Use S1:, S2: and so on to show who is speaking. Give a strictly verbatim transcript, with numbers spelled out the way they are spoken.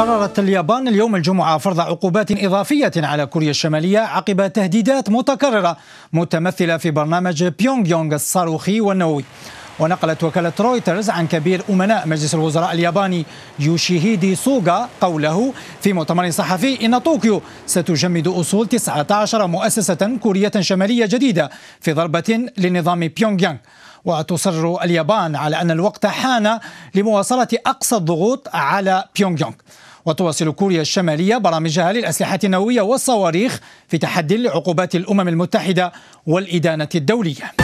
S1: قررت اليابان اليوم الجمعة فرض عقوبات إضافية على كوريا الشمالية عقب تهديدات متكررة متمثلة في برنامج بيونغ يونغ الصاروخي والنووي. ونقلت وكالة رويترز عن كبير أمناء مجلس الوزراء الياباني يوشيهيدي سوغا قوله في مؤتمر صحفي إن طوكيو ستجمد أصول تسعة عشر مؤسسة كورية شمالية جديدة في ضربة لنظام بيونغ يانغ. وتصر اليابان على أن الوقت حان لمواصلة أقصى الضغوط على بيونغ يونغ. وتواصل كوريا الشمالية برامجها للأسلحة النووية والصواريخ في تحدي لعقوبات الأمم المتحدة والإدانة الدولية.